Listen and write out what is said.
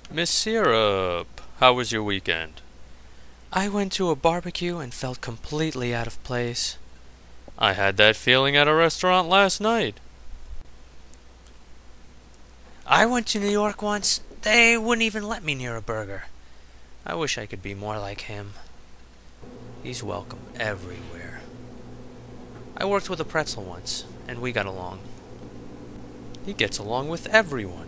Miss Syrup, how was your weekend? I went to a barbecue and felt completely out of place. I had that feeling at a restaurant last night. I went to New York once. They wouldn't even let me near a burger. I wish I could be more like him. He's welcome everywhere. I worked with a pretzel once, and we got along. He gets along with everyone.